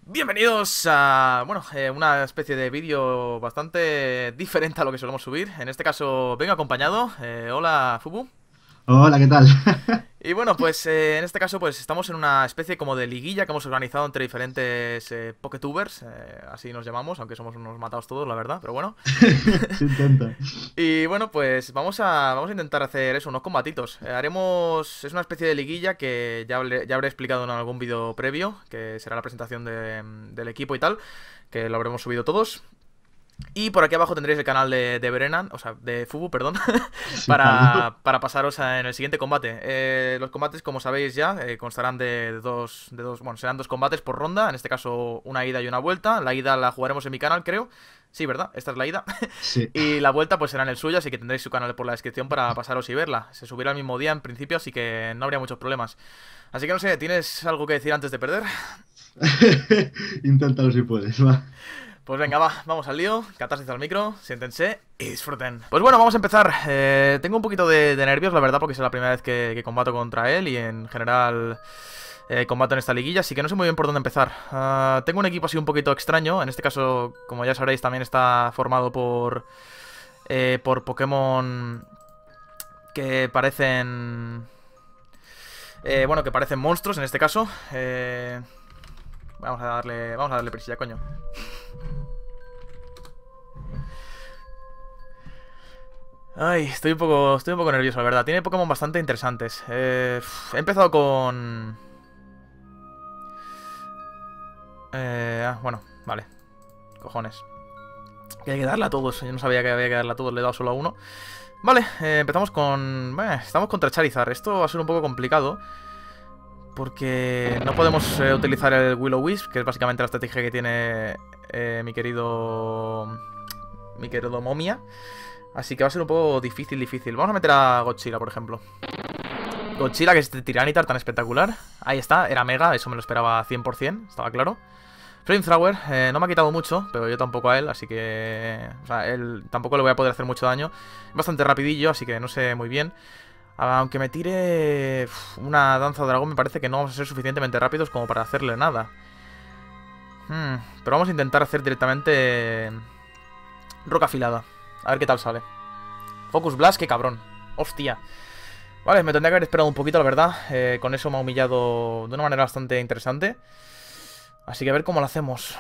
Bienvenidos a, bueno, una especie de vídeo bastante diferente a lo que solemos subir. En este caso vengo acompañado. Hola, Fubu. Hola, ¿qué tal? Y bueno, pues en este caso pues estamos en una especie como de liguilla que hemos organizado entre diferentes Poketubers, así nos llamamos, aunque somos unos matados todos, la verdad, pero bueno. Se intenta. Y bueno, pues vamos a intentar hacer eso, unos combatitos. Es una especie de liguilla que ya habré explicado en algún vídeo previo, que será la presentación del equipo y tal, que lo habremos subido todos. Y por aquí abajo tendréis el canal de Berenan, o sea, de Fubu, perdón, Sin fallo. para pasaros en el siguiente combate. Los combates, como sabéis ya, constarán bueno, serán dos combates por ronda, en este caso una ida y una vuelta. La ida la jugaremos en mi canal, creo. Sí, ¿verdad? Esta es la ida. Sí. Y la vuelta pues será en el suyo, así que tendréis su canal por la descripción para pasaros y verla. Se subirá el mismo día en principio, así que no habría muchos problemas. Así que no sé, ¿tienes algo que decir antes de perder? Inténtalo si puedes, va. Pues venga, vamos al lío, catarsis al micro, siéntense y disfruten. Pues bueno, vamos a empezar. Tengo un poquito de nervios, la verdad, porque es la primera vez que combato contra él y en general combato en esta liguilla, así que no sé muy bien por dónde empezar. Tengo un equipo así un poquito extraño, en este caso, como ya sabréis, también está formado por Pokémon que parecen... bueno, que parecen monstruos en este caso. Vamos a darle prisilla, coño. Ay, estoy un poco nervioso, la verdad. Tiene Pokémon bastante interesantes. He empezado con... bueno, vale. Cojones. Que hay que darle a todos. Yo no sabía que había que darle a todos, le he dado solo a uno. Vale, empezamos con... estamos contra Charizard. Esto va a ser un poco complicado. Porque no podemos utilizar el Will-O-Wisp, que es básicamente la estrategia que tiene mi querido... Mi querido Momia. Así que va a ser un poco difícil. Vamos a meter a Godzilla, por ejemplo. Godzilla, que es este Tiranitar tan espectacular. Ahí está, era Mega, eso me lo esperaba 100%, estaba claro. Flamethrower, no me ha quitado mucho, pero yo tampoco a él, así que... O sea, él tampoco le voy a poder hacer mucho daño. Es bastante rapidillo, así que no sé muy bien. Aunque me tire una danza dragón, me parece que no vamos a ser suficientemente rápidos como para hacerle nada. Pero vamos a intentar hacer directamente... roca afilada. A ver qué tal sale. Focus Blast, qué cabrón. Hostia. Vale, me tendría que haber esperado un poquito, la verdad. Con eso me ha humillado de una manera bastante interesante. Así que a ver cómo lo hacemos.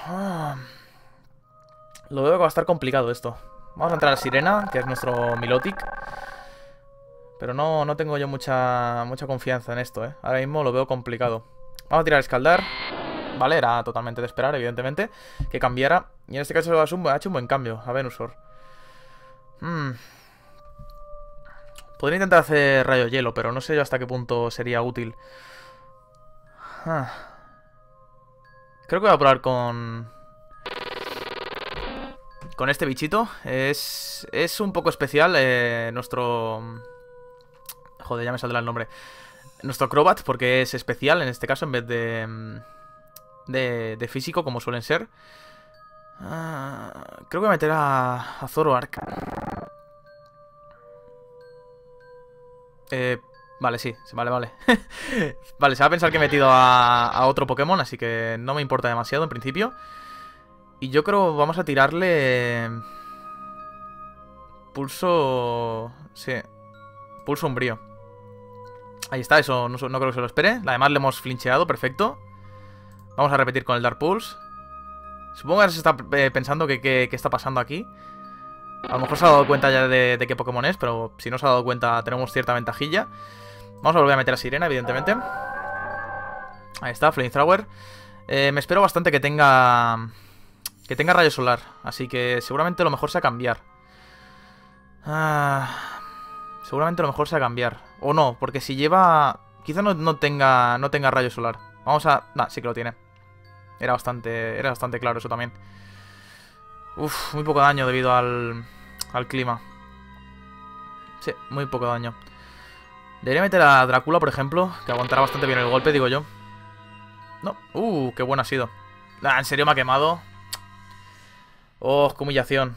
Lo veo que va a estar complicado esto. Vamos a entrar a Sirena, que es nuestro Milotic. Pero no tengo yo mucha confianza en esto, ¿eh? Ahora mismo lo veo complicado. Vamos a tirar Escaldar. Vale, era totalmente de esperar, evidentemente, que cambiara. Y en este caso ha hecho un buen cambio a Venusaur. Podría intentar hacer Rayo Hielo, pero no sé yo hasta qué punto sería útil. Ah, Creo que voy a probar con este bichito. Es un poco especial nuestro... Joder, ya me saldrá el nombre. Nuestro Crobat, porque es especial en este caso en vez de físico, como suelen ser. Creo que voy a meter a Zoroark. Eh, vale, sí, vale. Vale, se va a pensar que he metido a otro Pokémon, así que no me importa demasiado en principio. Y yo creo vamos a tirarle... Pulso... Sí, pulso umbrío. Ahí está, eso no creo que se lo espere. Además le hemos flincheado, perfecto. Vamos a repetir con el Dark Pulse. Supongo que se está pensando que qué está pasando aquí. A lo mejor se ha dado cuenta ya de qué Pokémon es, pero si no se ha dado cuenta tenemos cierta ventajilla. Vamos a volver a meter a Sirena, evidentemente. Ahí está, Flamethrower. Me espero bastante que tenga... Que tenga rayo solar. Así que seguramente lo mejor sea cambiar. Seguramente lo mejor sea cambiar. O no, porque si lleva... Quizá no tenga rayo solar. Vamos a... Nah, sí que lo tiene. Era bastante claro eso también. Uf, muy poco daño debido al clima. Sí, muy poco daño. Debería meter a Drácula, por ejemplo, que aguantará bastante bien el golpe, digo yo. No. Qué bueno ha sido. En serio me ha quemado. Oh, qué humillación.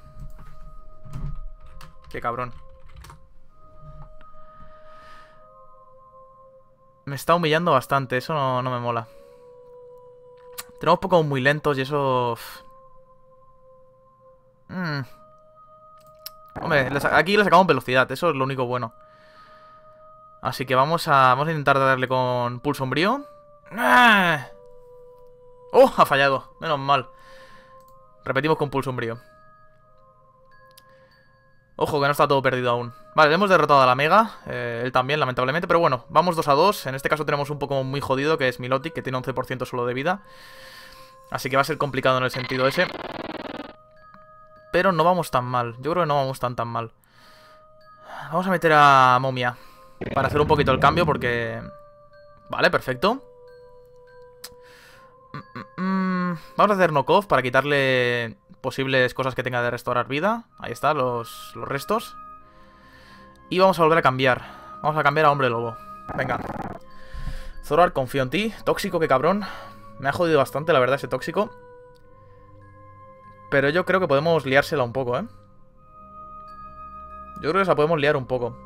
Qué cabrón. Me está humillando bastante, eso no me mola. Tenemos Pokémon muy lentos y eso... Hombre, aquí le sacamos velocidad, eso es lo único bueno. Así que vamos a intentar darle con Pulso Sombrío. ¡Oh! Ha fallado, menos mal. Repetimos con Pulso Sombrío. Ojo, que no está todo perdido aún. Vale, le hemos derrotado a la Mega. Él también, lamentablemente. Pero bueno, vamos 2-2. En este caso tenemos un Pokémon muy jodido, que es Milotic, que tiene 11% solo de vida. Así que va a ser complicado en el sentido ese. Pero no vamos tan mal. Yo creo que no vamos tan mal. Vamos a meter a Momia para hacer un poquito el cambio, porque... Vale, perfecto. Vamos a hacer knockoff para quitarle posibles cosas que tenga de restaurar vida. Ahí está, los restos. Y vamos a volver a cambiar. Vamos a cambiar a Hombre Lobo. Venga. Zoroark, confío en ti. Tóxico, qué cabrón. Me ha jodido bastante, la verdad, ese tóxico. Pero yo creo que podemos liársela un poco, ¿eh? Yo creo que se la podemos liar un poco.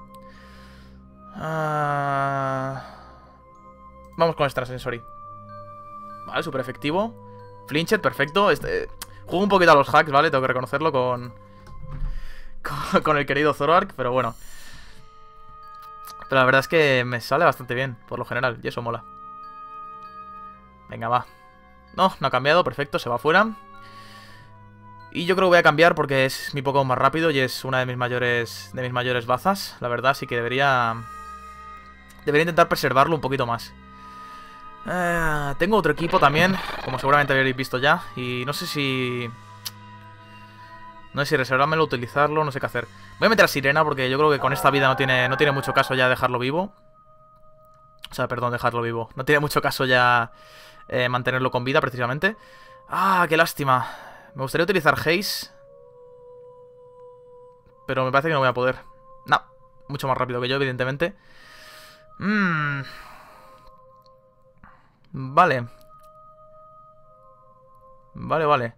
Vamos con Extrasensory. Vale, súper efectivo. Flinchet, perfecto. Juego un poquito a los hacks, ¿vale? Tengo que reconocerlo con el querido Zoroark, pero bueno. Pero la verdad es que me sale bastante bien, por lo general, y eso mola. Venga, va. No ha cambiado, perfecto, se va fuera. Y yo creo que voy a cambiar porque es mi Pokémon más rápido y es una de mis mayores bazas, la verdad, así que debería intentar preservarlo un poquito más. Tengo otro equipo también, como seguramente habréis visto ya, y no sé si reservármelo, utilizarlo, no sé qué hacer. Voy a meter a Sirena porque yo creo que con esta vida no tiene mucho caso ya dejarlo vivo. O sea, perdón, dejarlo vivo. No tiene mucho caso ya mantenerlo con vida, precisamente. ¡Ah, qué lástima! Me gustaría utilizar Haze, pero me parece que no voy a poder. No, mucho más rápido que yo, evidentemente. Vale. Vale.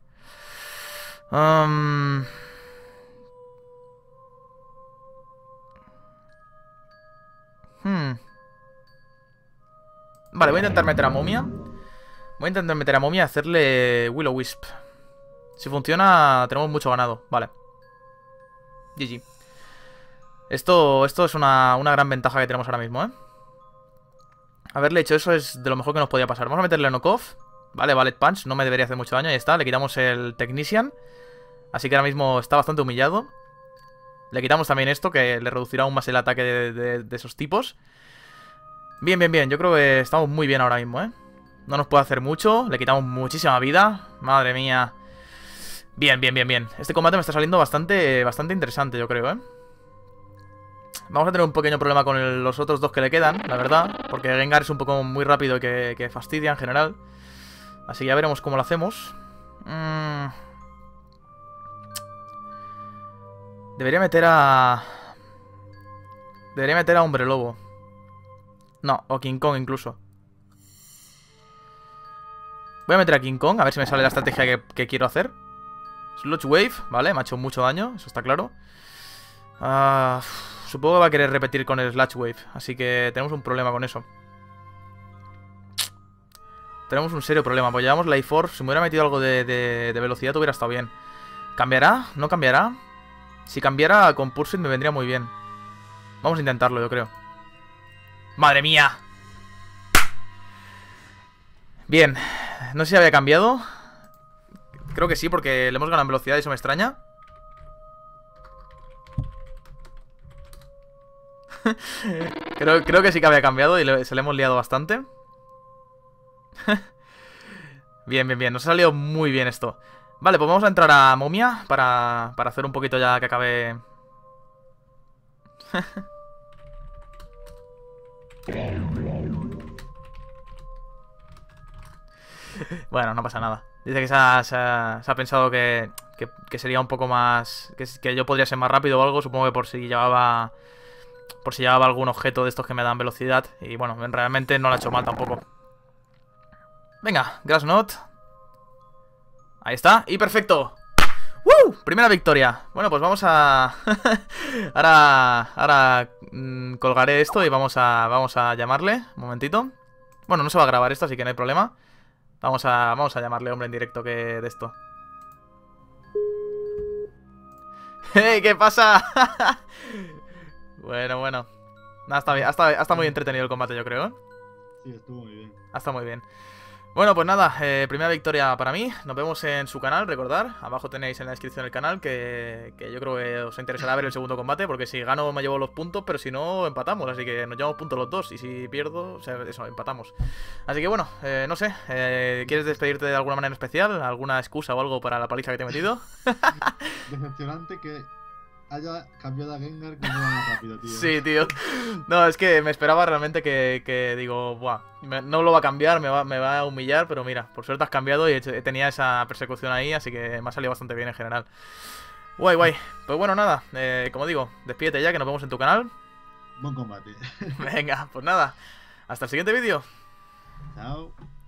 Vale, voy a intentar meter a Momia. Voy a intentar meter a Momia y hacerle Will-O-Wisp. Si funciona, tenemos mucho ganado. Vale. GG. Esto es una gran ventaja que tenemos ahora mismo, ¿eh? Haberle hecho eso es de lo mejor que nos podía pasar. Vamos a meterle knockoff. Vale, Ballet Punch. No me debería hacer mucho daño. Ahí está. Le quitamos el Technician. Así que ahora mismo está bastante humillado. Le quitamos también esto, que le reducirá aún más el ataque de esos tipos. Bien. Yo creo que estamos muy bien ahora mismo, ¿eh? No nos puede hacer mucho. Le quitamos muchísima vida. Madre mía. Bien. Este combate me está saliendo bastante interesante, yo creo, ¿eh? Vamos a tener un pequeño problema con los otros dos que le quedan, la verdad. Porque Gengar es un poco muy rápido y que fastidia en general. Así que ya veremos cómo lo hacemos. Debería meter a Hombre Lobo. No, o King Kong incluso. Voy a meter a King Kong, a ver si me sale la estrategia que quiero hacer. Sludge Wave, vale, me ha hecho mucho daño, eso está claro. Supongo que va a querer repetir con el Sludge Wave, así que tenemos un problema con eso. Tenemos un serio problema, pues llevamos Life Orb. Si me hubiera metido algo de velocidad hubiera estado bien. ¿Cambiará? ¿No cambiará? Si cambiara con Pursuit me vendría muy bien. Vamos a intentarlo, yo creo. ¡Madre mía! Bien, no sé si había cambiado. Creo que sí, porque le hemos ganado en velocidad y eso me extraña. creo que sí que había cambiado y se le hemos liado bastante. Bien. Nos ha salido muy bien esto. Vale, pues vamos a entrar a Momia para hacer un poquito ya que acabe. Bueno, no pasa nada. Dice que se ha pensado que sería un poco más... Que yo podría ser más rápido o algo. Supongo que por si llevaba algún objeto de estos que me dan velocidad. Y bueno, realmente no lo ha hecho mal tampoco. Venga, Grass Knot. Ahí está, y perfecto. ¡Woo! Primera victoria. Bueno, pues vamos a... ahora colgaré esto y vamos a llamarle. Un momentito. Bueno, no se va a grabar esto, así que no hay problema. Vamos a llamarle, hombre, en directo que de esto. ¡Hey! ¿Qué pasa? Bueno, bueno. Nada, está bien. Ha estado muy entretenido el combate, yo creo, ¿eh? Sí, estuvo muy bien. Ha estado muy bien. Bueno, pues nada, primera victoria para mí. Nos vemos en su canal, recordar. Abajo tenéis en la descripción el canal que yo creo que os interesará ver el segundo combate. Porque si gano me llevo los puntos, pero si no, empatamos. Así que nos llevamos puntos los dos. Y si pierdo, o sea, eso, empatamos. Así que bueno, no sé. ¿Quieres despedirte de alguna manera especial? ¿Alguna excusa o algo para la paliza que te he metido? Decepcionante que haya cambiado a Gengar como más rápido, tío. Sí, tío. No, es que me esperaba realmente que digo, buah, no lo va a cambiar, me va a humillar, pero mira, por suerte has cambiado y tenía esa persecución ahí, así que me ha salido bastante bien en general. Guay, guay. Pues bueno, nada, como digo, despídete ya, que nos vemos en tu canal. Buen combate. Venga, pues nada, hasta el siguiente vídeo. Chao.